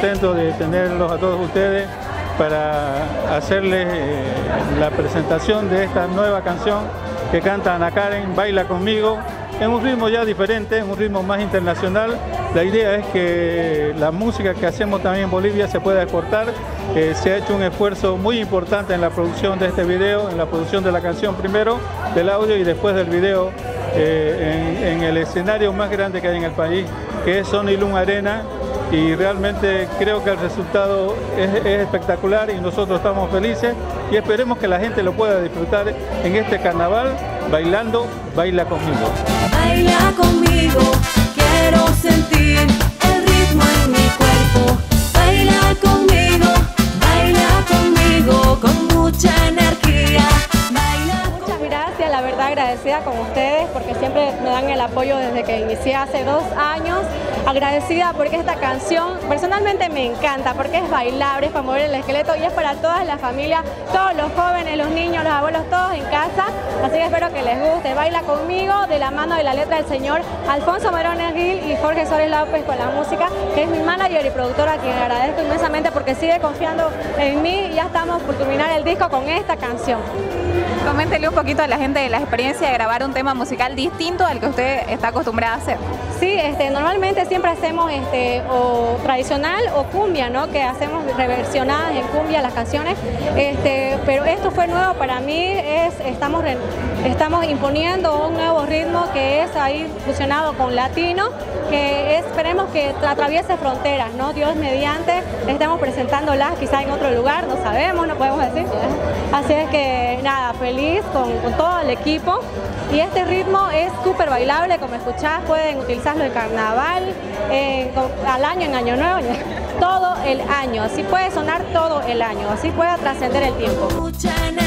contento de tenerlos a todos ustedes para hacerles la presentación de esta nueva canción que canta Ana Karen, Baila Conmigo, en un ritmo ya diferente, en un ritmo más internacional. La idea es que la música que hacemos también en Bolivia se pueda exportar. Se ha hecho un esfuerzo muy importante en la producción de este video, en la producción de la canción primero, del audio y después del video, en el escenario más grande que hay en el país, que es Sony Lum Arena, y realmente creo que el resultado es espectacular y nosotros estamos felices y esperemos que la gente lo pueda disfrutar en este carnaval bailando Baila Conmigo. Baila conmigo, quiero sentir el ritmo en mi cuerpo. Baila conmigo con mucha energía. Muchas gracias, la verdad agradecida con ustedes porque siempre me dan el apoyo desde que inicié hace 2 años. Agradecida porque esta canción personalmente me encanta, porque es bailable, es para mover el esqueleto y es para todas las familias, todos los jóvenes, los niños, los abuelos, todos en casa. Así que espero que les guste. Baila conmigo de la mano de la letra del señor Alfonso Merones Gil y Jorge Suárez López con la música, que es mi manager y productora, a quien agradezco inmensamente porque sigue confiando en mí y ya estamos por terminar el disco con esta canción. Coméntele un poquito a la gente de la experiencia de grabar un tema musical distinto al que usted está acostumbrada a hacer. Sí, normalmente siempre hacemos o tradicional o cumbia, ¿no? Que hacemos reversionadas en cumbia las canciones, pero esto fue nuevo para mí, estamos imponiendo un nuevo ritmo que es ahí fusionado con latino, que esperemos que atraviese fronteras, ¿no? Dios mediante, estamos presentándolas quizá en otro lugar, no sabemos, no podemos decir. Así es que nada, feliz con todo el equipo. Y este ritmo es súper bailable, como escuchás, pueden utilizarlo en carnaval, al año, en año nuevo, todo el año. Así puede sonar todo el año, así puede trascender el tiempo.